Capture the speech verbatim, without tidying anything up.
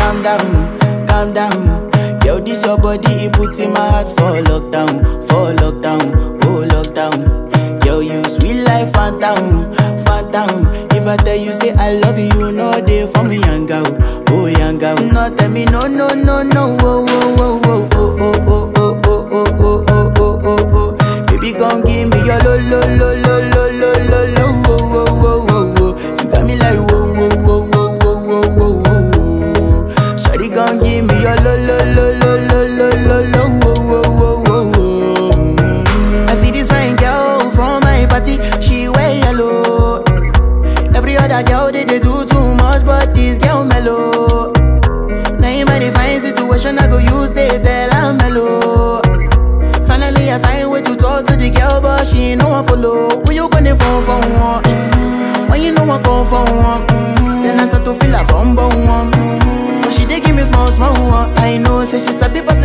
calm down, calm down. Yo, this your body, it puts in my heart for lockdown, for lockdown, oh lockdown. Yo, you sweet life, phantom, phantom. If I tell you say I love you, no day for me, young girl, oh young girl. No tell me no, no, no, no, oh, oh, oh, oh, oh, oh, oh, oh, oh, oh, oh, oh, oh, oh. Baby, gon' give me your lo, lo, lo, lo, lo, lo, lo, lo, oh, oh, oh, oh, oh. You got me like whoa, whoa, whoa, whoa, whoa, whoa, whoa, whoa. Shawty gon' give me your lo, lo, lo, lo, lo, lo, lo, lo, oh, oh, oh, oh, oh. I see this fine girl from my party, she wear yellow. Every other girl they, they do too much, but this girl mellow. Now in my divine situation, I go use they tell I'm mellow. Finally I find way to talk to the girl, but she ain't no one follow. Who you gonna phone for one? Mm-hmm. When you know I come for one, mm-hmm. Then I start to feel a bum bum one. Mm-hmm. But she dey give me small small one. I know say she sabi pass